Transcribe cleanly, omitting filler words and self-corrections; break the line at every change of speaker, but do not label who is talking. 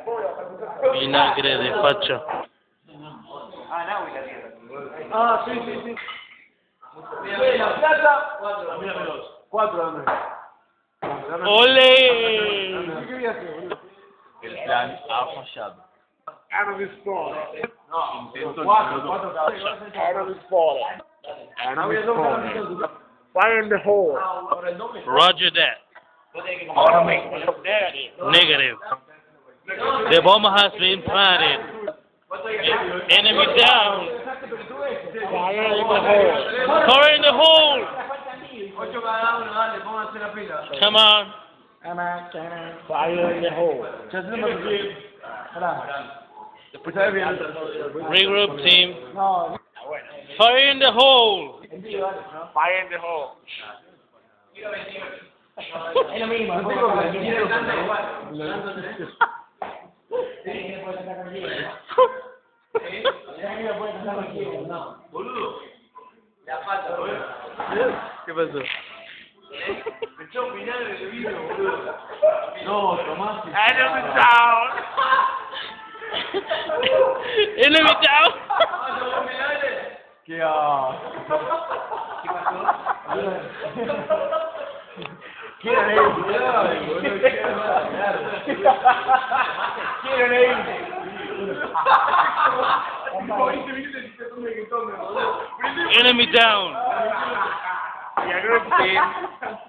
Vinagre de facha.
Ah, sí, sí, sí. La plata, 4 dame.
¡Ole!
¿Qué voy a hacer, boludo?
El plan ha fallado.
Out of this ball.
Intento
4 cada vez.
Out of this ball.
Fire in the hole.
Roger that. Negative. The bomb has been planted. Enemy down.
Fire in the hole.
Fire in the hole.
8 cada uno, dale, pónganse la pila.
Come on.
Fire in the hole.
Regroup team.
No,
Fire in the hole.
fire in the hole.
Es lo mismo,
No tengo que decir
tanto igual. Boludo. La pata, boludo.
¿Qué pasó?
Me echó vinagre de vino, boludo.
No, Tomás.
Enemy down. Enemy down.
¿Qué asco.
¿Qué pasó?
Quieren ir. Quieren ir.
Enemy down.
Y a group team.